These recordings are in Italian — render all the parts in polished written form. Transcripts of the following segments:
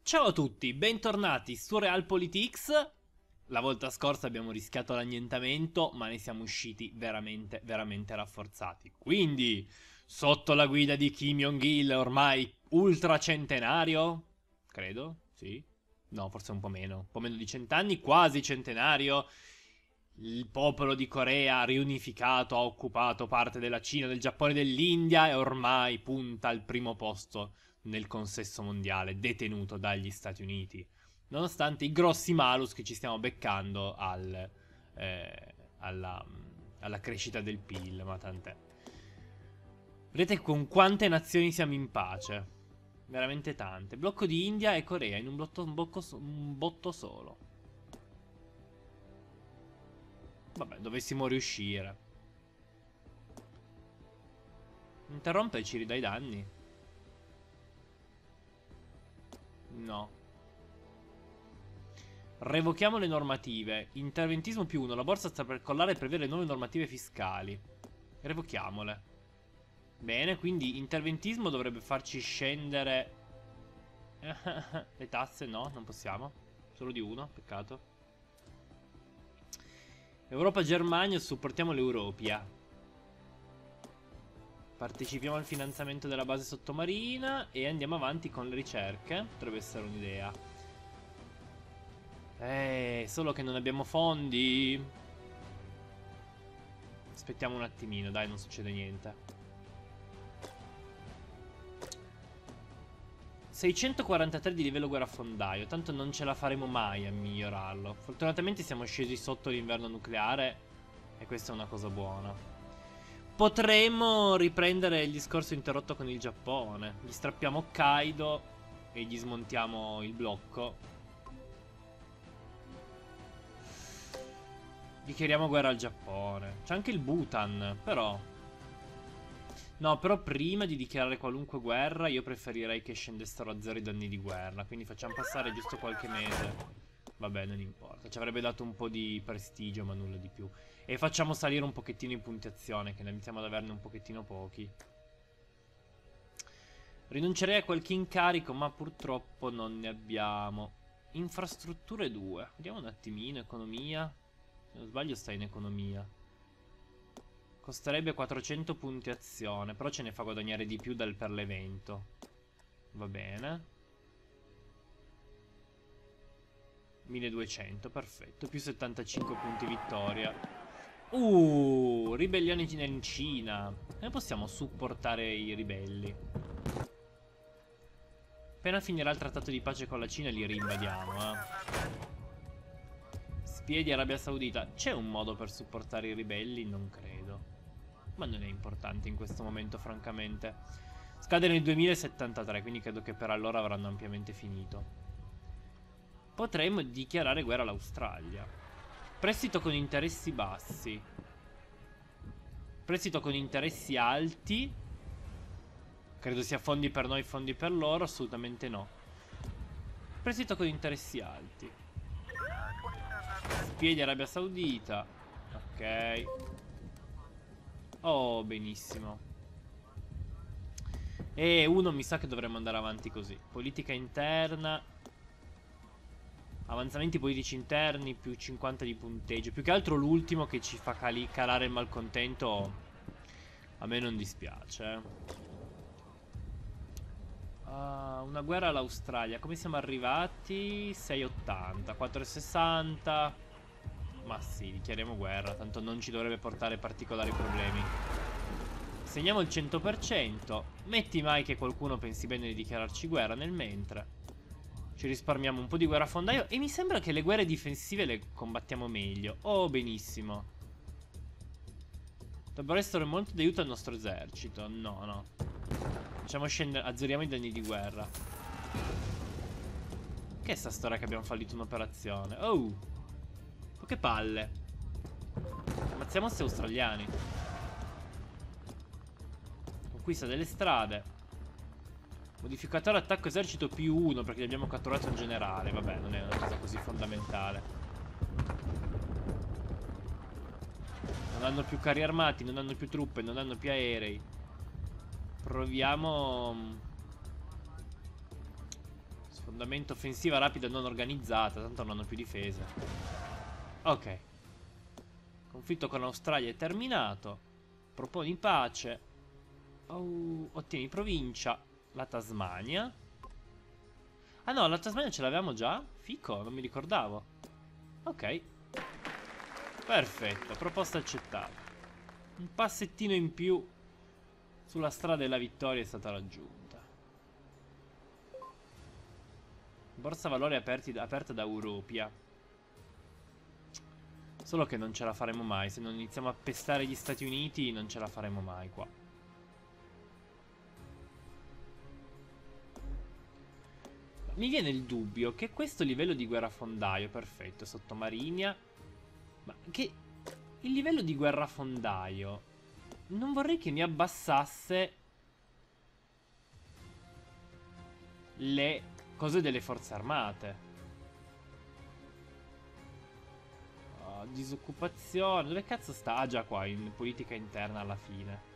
Ciao a tutti, bentornati su Realpolitik. La volta scorsa abbiamo rischiato l'annientamento, ma ne siamo usciti veramente, veramente rafforzati. Quindi, sotto la guida di Kim Jong-il, ormai ultracentenario, credo, sì, no, forse un po' meno di 100 anni, quasi centenario. Il popolo di Corea riunificato ha occupato parte della Cina, del Giappone e dell'India e ormai punta al primo posto nel consesso mondiale, detenuto dagli Stati Uniti. Nonostante i grossi malus che ci stiamo beccando eh, alla, alla crescita del PIL, ma tant'è. Vedete con quante nazioni siamo in pace? Veramente tante. Blocco di India e Corea in un botto solo. Vabbè, dovessimo riuscire. Interrompe e ci ridà i danni? No. Revochiamo le normative. Interventismo più 1. La borsa sta per collare e prevedere nuove normative fiscali. Revochiamole. Bene, quindi interventismo dovrebbe farci scendere. Le tasse no, non possiamo. Solo di 1, peccato. Europa-Germania, supportiamo l'Europia. Partecipiamo al finanziamento della base sottomarina e andiamo avanti con le ricerche. Potrebbe essere un'idea. Solo che non abbiamo fondi. Aspettiamo un attimino, dai, non succede niente. 643 di livello guerrafondaio. Tanto non ce la faremo mai a migliorarlo. Fortunatamente siamo scesi sotto l'inverno nucleare e questa è una cosa buona. Potremmo riprendere il discorso interrotto con il Giappone. Gli strappiamo Hokkaido e gli smontiamo il blocco. Dichiariamo guerra al Giappone. C'è anche il Bhutan, però. No, però prima di dichiarare qualunque guerra io preferirei che scendessero a zero i danni di guerra. Quindi facciamo passare giusto qualche mese. Vabbè, non importa. Ci avrebbe dato un po' di prestigio, ma nulla di più. E facciamo salire un pochettino in puntuazione, che ne iniziamo ad averne un pochettino pochi. Rinuncerei a qualche incarico, ma purtroppo non ne abbiamo. Infrastrutture 2. Vediamo un attimino, economia. Se non sbaglio sta in economia. Costerebbe 400 punti azione, però ce ne fa guadagnare di più per l'evento. Va bene. 1200, perfetto. Più 75 punti vittoria. Ribellioni in Cina. Come possiamo supportare i ribelli? Appena finirà il trattato di pace con la Cina li rinvadiamo, Spie di Arabia Saudita. C'è un modo per supportare i ribelli? Non credo. Ma non è importante in questo momento, francamente. Scade nel 2073, quindi credo che per allora avranno ampiamente finito. Potremmo dichiarare guerra all'Australia. Prestito con interessi bassi. Prestito con interessi alti. Credo sia fondi per noi, fondi per loro. Assolutamente no. Prestito con interessi alti. Spie di Arabia Saudita. Ok. Oh, benissimo. E uno mi sa che dovremmo andare avanti così. Politica interna. Avanzamenti politici interni, più 50 di punteggio. Più che altro l'ultimo che ci fa calare il malcontento. A me non dispiace. Una guerra all'Australia. Come siamo arrivati? 6,80, 4,60. Ma sì, dichiariamo guerra. Tanto non ci dovrebbe portare particolari problemi. Segniamo il 100%. Metti mai che qualcuno pensi bene di dichiararci guerra nel mentre. Ci risparmiamo un po' di guerrafondaio. E mi sembra che le guerre difensive le combattiamo meglio. Oh, benissimo. Dovrebbero essere molto d'aiuto al nostro esercito. No, no. Facciamo scendere. Azzeriamo i danni di guerra. Che è sta storia che abbiamo fallito un'operazione? Oh! Che palle. Ammazziamo questi australiani. Conquista delle strade. Modificatore attacco esercito più 1 perché gli abbiamo catturato un generale. Vabbè, non è una cosa così fondamentale. Non hanno più carri armati, non hanno più truppe, non hanno più aerei. Proviamo Fondamento offensiva rapida non organizzata. Tanto non hanno più difese. Ok. Conflitto con l'Australia è terminato. Proponi pace. Ottieni provincia. La Tasmania. Ah no, la Tasmania ce l'avevamo già? Fico, non mi ricordavo. Ok. Perfetto, proposta accettata. Un passettino in più sulla strada della vittoria è stata raggiunta. Borsa valori aperta da Europia. Solo che non ce la faremo mai. Se non iniziamo a pestare gli Stati Uniti non ce la faremo mai qua. Mi viene il dubbio che questo livello di guerrafondaio, perfetto, sottomarina, ma che il livello di guerrafondaio non vorrei che mi abbassasse le cose delle forze armate. Disoccupazione, dove cazzo sta? Ah già, qua, in politica interna alla fine.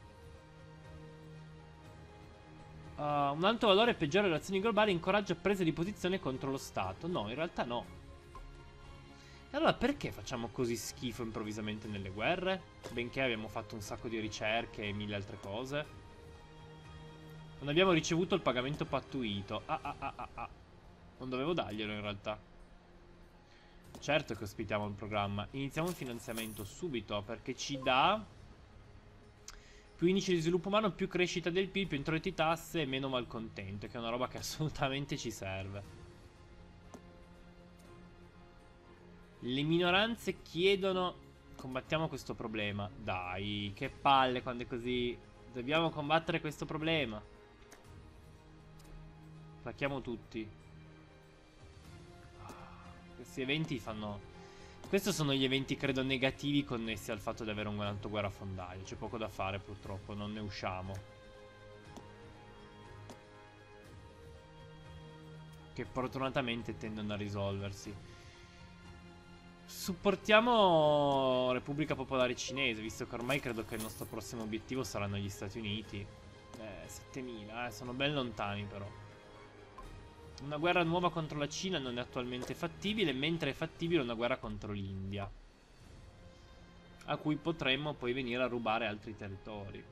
Un alto valore peggiora le relazioni globali, incoraggia prese di posizione contro lo Stato. No, in realtà no. E allora perché facciamo così schifo improvvisamente nelle guerre? Benché abbiamo fatto un sacco di ricerche e mille altre cose. Non abbiamo ricevuto il pagamento pattuito. Non dovevo darglielo in realtà. Certo che ospitiamo il programma. Iniziamo il finanziamento subito perché ci dà più indice di sviluppo umano, più crescita del PIL, più introiti tasse e meno malcontento, che è una roba che assolutamente ci serve. Le minoranze chiedono: combattiamo questo problema. Dai, che palle quando è così. Dobbiamo combattere questo problema. Attacchiamo tutti. Questi eventi fanno... Questi sono gli eventi, credo, negativi connessi al fatto di avere un alto guerrafondaio. C'è poco da fare, purtroppo, non ne usciamo. Che fortunatamente tendono a risolversi. Supportiamo Repubblica Popolare Cinese, visto che ormai credo che il nostro prossimo obiettivo saranno gli Stati Uniti. 7000, sono ben lontani però. Una guerra nuova contro la Cina non è attualmente fattibile, mentre è fattibile una guerra contro l'India, a cui potremmo poi venire a rubare altri territori.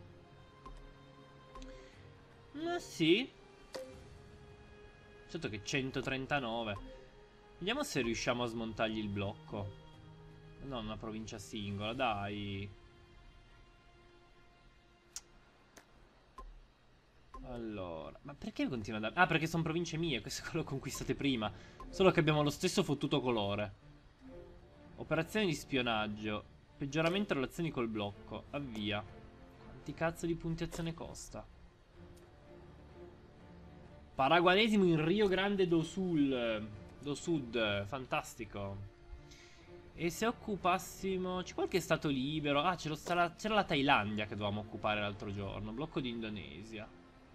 Ma sì. Certo che 139. Vediamo se riusciamo a smontargli il blocco. No, una provincia singola, dai. Allora, ma perché continua a dare... Ah, perché sono province mie, queste le ho conquistate prima. Solo che abbiamo lo stesso fottuto colore. Operazioni di spionaggio. Peggioramento relazioni col blocco. Avvia. Quanti cazzo di puntuazione costa? Paraguanesimo in Rio Grande do Sul. Do Sud, fantastico. E se occupassimo... C'è qualche stato libero? Ah, c'era la Thailandia che dovevamo occupare l'altro giorno. Blocco di Indonesia.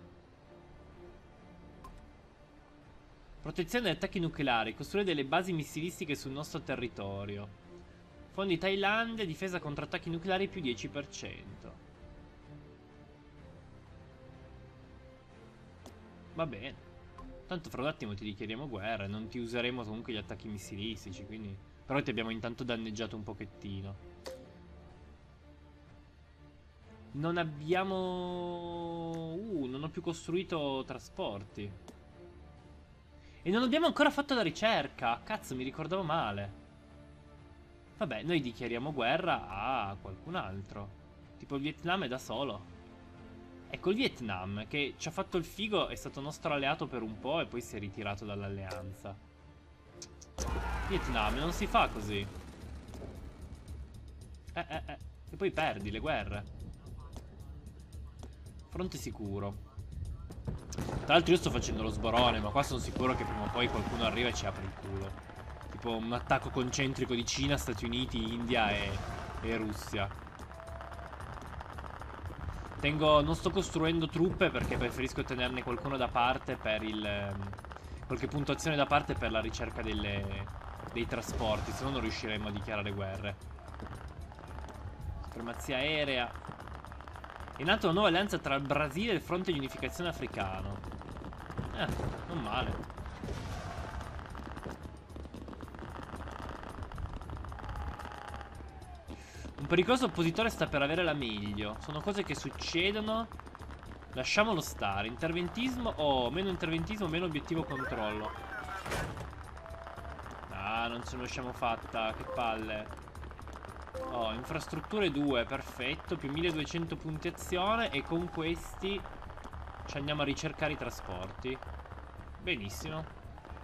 Protezione dagli attacchi nucleari. Costruire delle basi missilistiche sul nostro territorio. Fondi Thailandia. Difesa contro attacchi nucleari più 10%. Va bene. Tanto fra un attimo ti dichiariamo guerra e non ti useremo comunque gli attacchi missilistici, quindi... Però ti abbiamo intanto danneggiato un pochettino. Non abbiamo... non ho più costruito trasporti. E non abbiamo ancora fatto la ricerca. Cazzo, mi ricordavo male. Vabbè, noi dichiariamo guerra a qualcun altro. Tipo il Vietnam è da solo. Ecco, il Vietnam, che ci ha fatto il figo, è stato nostro alleato per un po' e poi si è ritirato dall'alleanza. Vietnam, non si fa così. E poi perdi le guerre. Fronte sicuro. Tra l'altro io sto facendo lo sborone, ma qua sono sicuro che prima o poi qualcuno arriva e ci apre il culo. Tipo un attacco concentrico di Cina, Stati Uniti, India e Russia. Non sto costruendo truppe perché preferisco tenerne qualcuno da parte per qualche puntuazione da parte per la ricerca dei trasporti, se no non riusciremo a dichiarare guerre. Supremazia aerea. È nata una nuova alleanza tra il Brasile e il Fronte di Unificazione Africano. Non male. Un pericoloso oppositore sta per avere la meglio. Sono cose che succedono. Lasciamolo stare. Interventismo. Oh, meno interventismo, meno obiettivo controllo. Ah, non ce ne usciamo fatta. Che palle. Oh, infrastrutture 2, perfetto. Più 1200 punti azione. E con questi ci andiamo a ricercare i trasporti. Benissimo.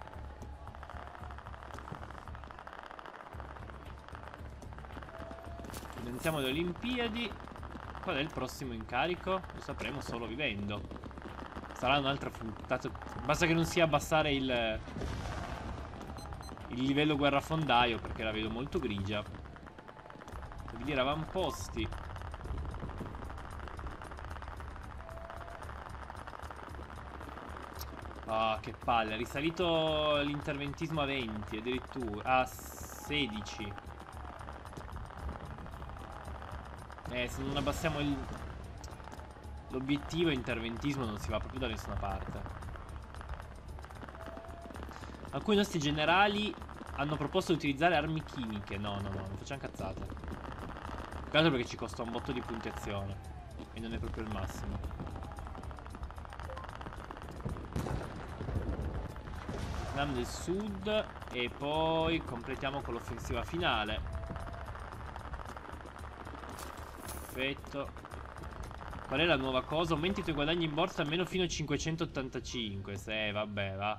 Finanziamo le Olimpiadi. Qual è il prossimo incarico? Lo sapremo solo vivendo. Sarà un'altra puntata. Basta che non sia abbassare il livello guerrafondaio, perché la vedo molto grigia. Devi dire avamposti. Ah, che palle. È risalito l'interventismo a 20 addirittura. A 16. Se non abbassiamo l'obiettivo interventismo non si va proprio da nessuna parte. Alcuni nostri generali hanno proposto di utilizzare armi chimiche. No, non facciamo cazzate. Più che altro perché ci costa un botto di punti azione e non è proprio il massimo. Vietnam del Sud. E poi completiamo con l'offensiva finale. Perfetto. Qual è la nuova cosa? Aumenti i tuoi guadagni in borsa almeno fino a 585. Se, vabbè, va.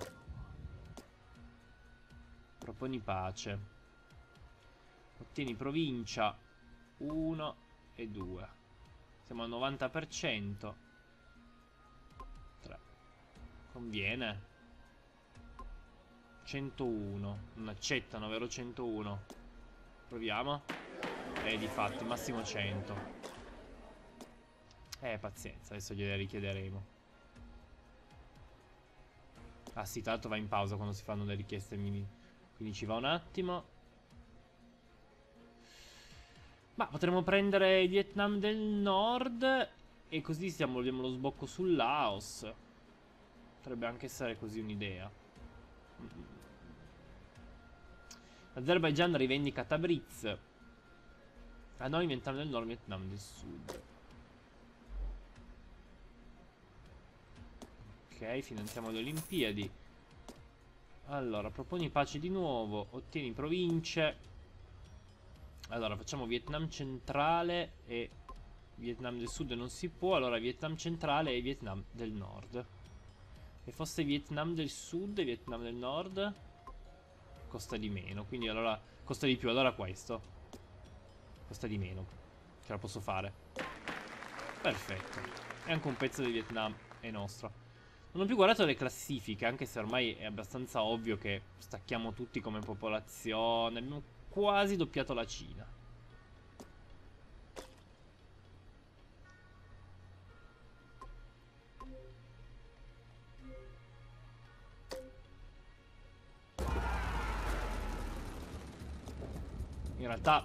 Proponi pace. Ottieni provincia 1 e 2. Siamo al 90%. 3. Conviene. 101. Non accettano, vero? 101. Proviamo. Difatti, massimo 100. Pazienza, adesso gliele richiederemo. Ah sì, tra l'altro va in pausa quando si fanno le richieste mini. Quindi ci va un attimo. Ma potremmo prendere il Vietnam del Nord e così abbiamo lo sbocco sul Laos. Potrebbe anche essere così un'idea. Azerbaijan rivendica Tabriz. A noi Vietnam del Nord, Vietnam del Sud. Ok, finanziamo le Olimpiadi. Allora, proponi pace di nuovo. Ottieni province. Allora, facciamo Vietnam centrale e Vietnam del Sud non si può. Allora, Vietnam centrale e Vietnam del Nord. Se fosse Vietnam del Sud e Vietnam del Nord costa di meno. Quindi allora costa di più. Allora questo costa di meno. Ce la posso fare. Perfetto. E anche un pezzo di Vietnam è nostro. Non ho più guardato le classifiche, anche se ormai è abbastanza ovvio che stacchiamo tutti come popolazione. Abbiamo quasi doppiato la Cina. In realtà,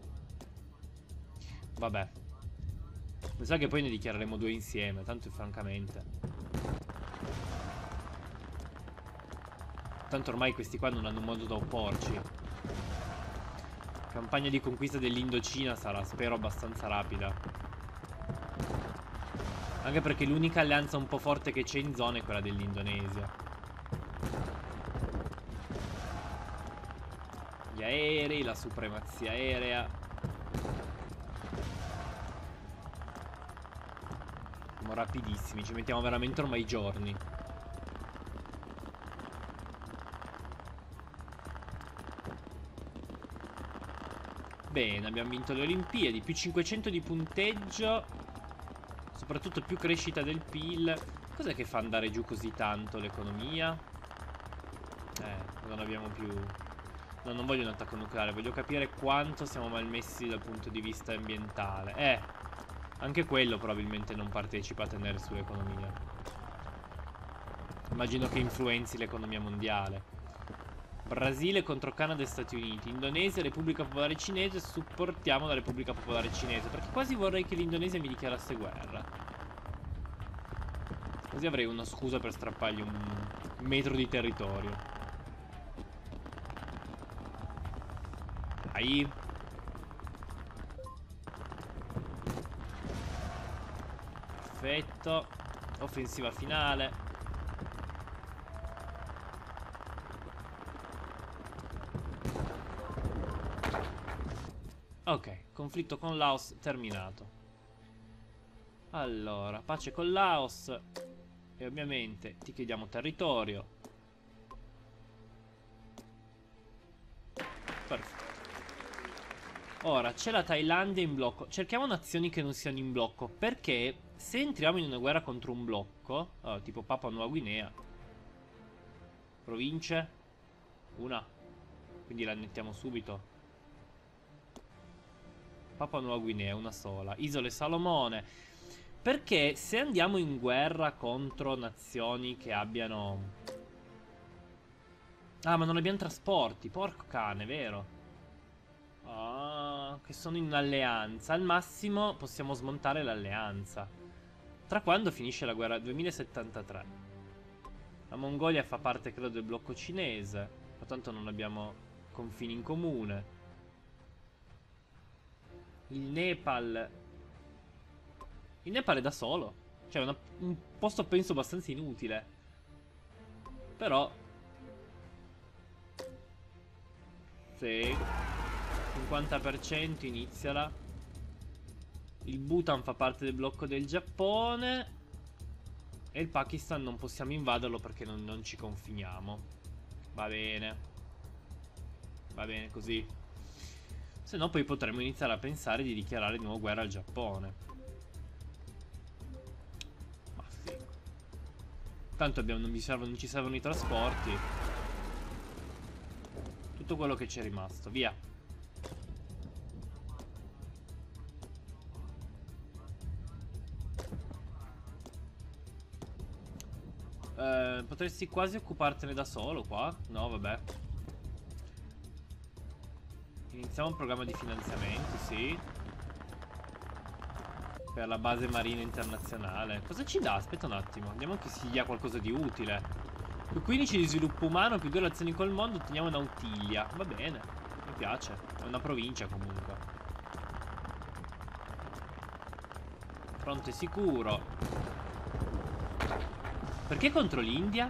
vabbè, mi sa che poi ne dichiareremo 2 insieme, tanto francamente. Tanto ormai questi qua non hanno modo da opporci. Campagna di conquista dell'Indocina sarà, spero, abbastanza rapida. Anche perché l'unica alleanza un po' forte che c'è in zona è quella dell'Indonesia. Gli aerei, la supremazia aerea. Siamo rapidissimi, ci mettiamo veramente ormai giorni. Bene, abbiamo vinto le Olimpiadi. Più 500 di punteggio. Soprattutto più crescita del PIL. Cos'è che fa andare giù così tanto l'economia? Non abbiamo più... No, non voglio un attacco nucleare. Voglio capire quanto siamo malmessi dal punto di vista ambientale. Anche quello probabilmente non partecipa a tenere sull'economia. Immagino che influenzi l'economia mondiale. Brasile contro Canada e Stati Uniti. Indonesia, Repubblica Popolare Cinese. Supportiamo la Repubblica Popolare Cinese, perché quasi vorrei che l'Indonesia mi dichiarasse guerra. Così avrei una scusa per strappargli un metro di territorio. Dai. Perfetto. Offensiva finale. Ok, conflitto con Laos terminato. Allora, pace con Laos. E ovviamente ti chiediamo territorio. Perfetto. Ora, c'è la Thailandia in blocco. Cerchiamo nazioni che non siano in blocco, perché se entriamo in una guerra contro un blocco, tipo Papua Nuova Guinea, province, una, quindi la annettiamo subito. Papua Nuova Guinea, una sola. Isole Salomone, perché se andiamo in guerra contro nazioni che abbiano... Ah, ma non abbiamo trasporti, porco cane, vero? Ah, che sono in alleanza. Al massimo possiamo smontare l'alleanza. Tra quando finisce la guerra? 2073. La Mongolia fa parte, credo, del blocco cinese. Pertanto non abbiamo confini in comune. Il Nepal. Il Nepal è da solo. Cioè, un posto penso abbastanza inutile. Però... Sì. 50% iniziala. Il Bhutan fa parte del blocco del Giappone. E il Pakistan non possiamo invaderlo perché non ci confiniamo. Va bene. Va bene così. Se no poi potremmo iniziare a pensare di dichiarare di nuovo guerra al Giappone. Ma sì. Tanto non ci servono i trasporti. Tutto quello che ci è rimasto. Via. Potresti quasi occupartene da solo qua? No, vabbè. Iniziamo un programma di finanziamenti, sì. Per la base marina internazionale. Cosa ci dà? Aspetta un attimo. Vediamo che si dia qualcosa di utile. Più 15 di sviluppo umano, più 2 relazioni col mondo, otteniamo un'autiglia. Va bene. Mi piace. È una provincia comunque. Fronte sicuro. Perché contro l'India?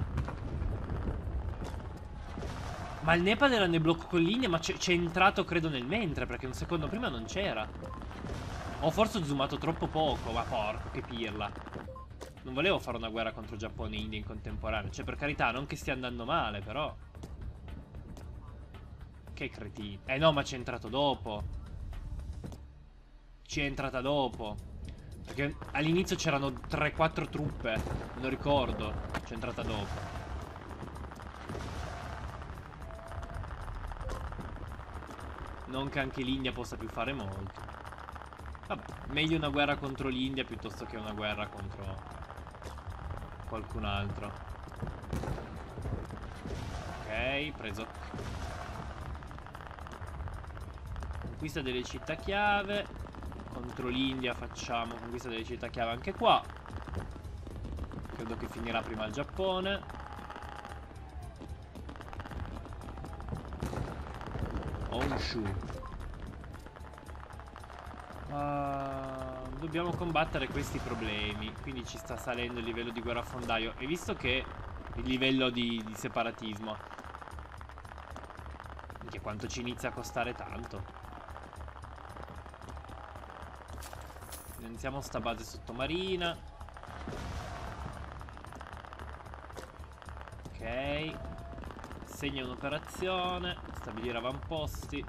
Ma il Nepal era nel blocco con l'India, ma c'è entrato credo nel mentre, perché un secondo prima non c'era. O forse ho zoomato troppo poco, ma porco, che pirla. Non volevo fare una guerra contro Giappone e India in contemporanea. Cioè, per carità, non che stia andando male, però. Che cretino. No, ma c'è entrato dopo. Ci è entrata dopo. Perché all'inizio c'erano 3-4 truppe. Non ricordo. C'è entrata dopo. Non che anche l'India possa più fare molto. Vabbè, meglio una guerra contro l'India piuttosto che una guerra contro qualcun altro. Ok, preso. Conquista delle città chiave. Contro l'India facciamo conquista delle città chiave anche qua. Credo che finirà prima il Giappone. Honshu. Dobbiamo combattere questi problemi. Quindi ci sta salendo il livello di guerrafondaio. E visto che il livello di separatismo, che quanto ci inizia a costare tanto. Finanziamo sta base sottomarina. Ok. Segna un'operazione. Stabilire avamposti.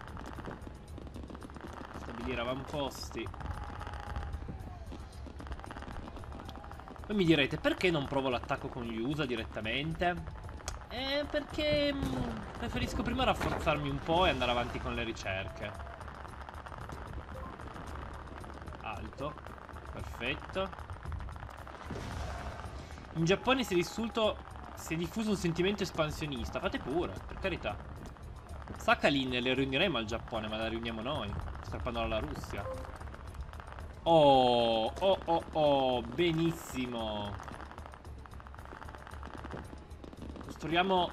Stabilire avamposti. Poi mi direte, perché non provo l'attacco con gli USA direttamente? Perché preferisco prima rafforzarmi un po' e andare avanti con le ricerche. Alto. Perfetto. In Giappone si è diffuso un sentimento espansionista. Fate pure, per carità. Sakhalin le riuniremo al Giappone, ma la riuniamo noi, strappando alla Russia. Oh, oh, oh, oh, benissimo. Costruiamo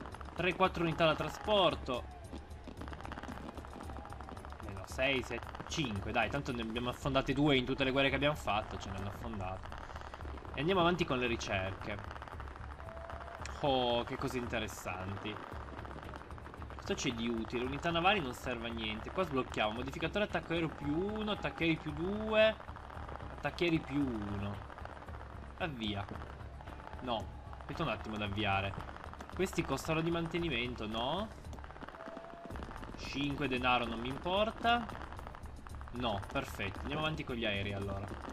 3-4 unità da trasporto. Meno 6, 7, 5, dai, tanto ne abbiamo affondate 2 in tutte le guerre che abbiamo fatto, ce ne hanno affondate. E andiamo avanti con le ricerche. Oh, che cose interessanti. Cosa c'è di utile? Unità navali non serve a niente. Qua sblocchiamo modificatore attacco aereo più 1, attacchi aerei più 2, attacchi aerei più 1. Avvia. No, aspetta un attimo ad avviare. Questi costano di mantenimento, no? 5 denaro non mi importa. No, perfetto. Andiamo avanti con gli aerei allora.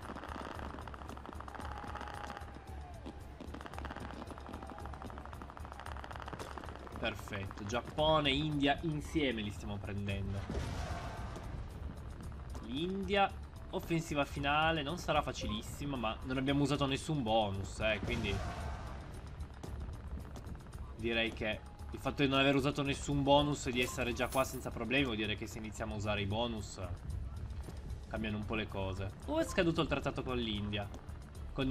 Perfetto, Giappone e India insieme li stiamo prendendo. L'India, offensiva finale, non sarà facilissima, ma non abbiamo usato nessun bonus, quindi direi che il fatto di non aver usato nessun bonus e di essere già qua senza problemi vuol dire che se iniziamo a usare i bonus cambiano un po' le cose. È scaduto il trattato con l'India. Con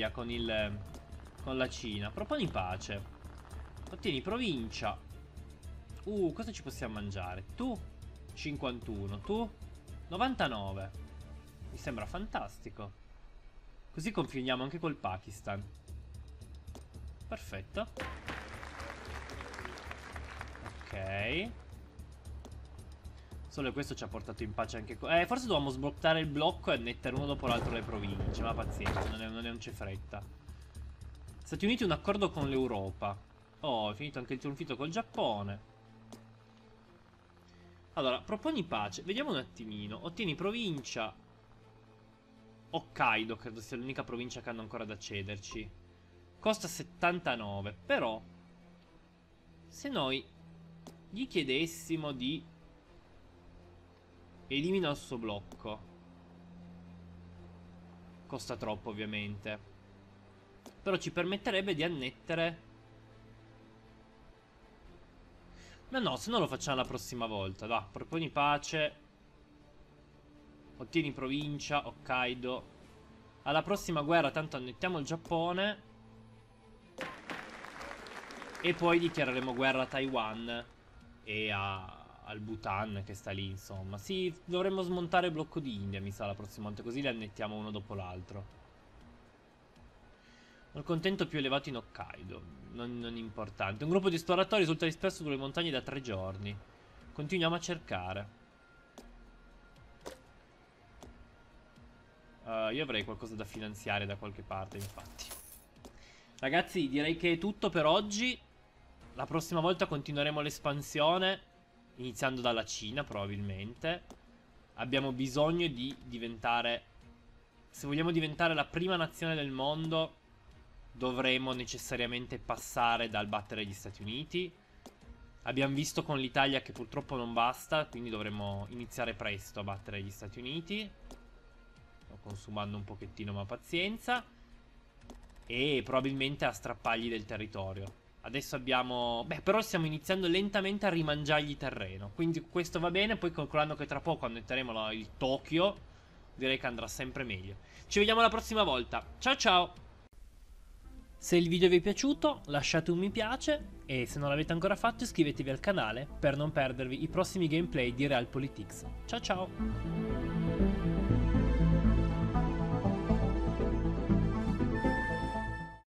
la Cina. Proponi pace. Ottieni provincia. Cosa ci possiamo mangiare? Tu 51, tu 99. Mi sembra fantastico. Così confiniamo anche col Pakistan. Perfetto. Ok. Solo questo ci ha portato in pace anche forse dovevamo sbloccare il blocco e annettere uno dopo l'altro le province. Ma pazienza, non c'è fretta. Stati Uniti un accordo con l'Europa. Oh, è finito anche il conflitto col Giappone. Allora, proponi pace. Vediamo un attimino. Ottieni provincia. Hokkaido, credo sia l'unica provincia che hanno ancora da cederci. Costa 79. Però, se noi gli chiedessimo di elimina il suo blocco, costa troppo ovviamente. Però ci permetterebbe di annettere. Ma no, se no lo facciamo la prossima volta. Dai, proponi pace. Ottieni provincia, Hokkaido. Alla prossima guerra tanto annettiamo il Giappone. E poi dichiareremo guerra a Taiwan e al Bhutan che sta lì, insomma. Sì, dovremmo smontare il blocco di India, mi sa, la prossima volta. Così li annettiamo uno dopo l'altro. Il contento più elevato in Hokkaido. Non importante. Un gruppo di esploratori risulta disperso sulle montagne da 3 giorni. Continuiamo a cercare. Io avrei qualcosa da finanziare da qualche parte, infatti. Ragazzi, direi che è tutto per oggi. La prossima volta continueremo l'espansione, iniziando dalla Cina, probabilmente. Abbiamo bisogno di diventare... Se vogliamo diventare la prima nazione del mondo, dovremo necessariamente passare dal battere gli Stati Uniti. Abbiamo visto con l'Italia che purtroppo non basta, quindi dovremo iniziare presto a battere gli Stati Uniti. Sto consumando un pochettino, ma pazienza. E probabilmente a strappargli del territorio. Adesso abbiamo... però stiamo iniziando lentamente a rimangiargli terreno. Quindi questo va bene. Poi calcolando che tra poco annetteremo il Tokyo, direi che andrà sempre meglio. Ci vediamo la prossima volta. Ciao ciao! Se il video vi è piaciuto lasciate un mi piace e se non l'avete ancora fatto iscrivetevi al canale per non perdervi i prossimi gameplay di Realpolitik. Ciao ciao!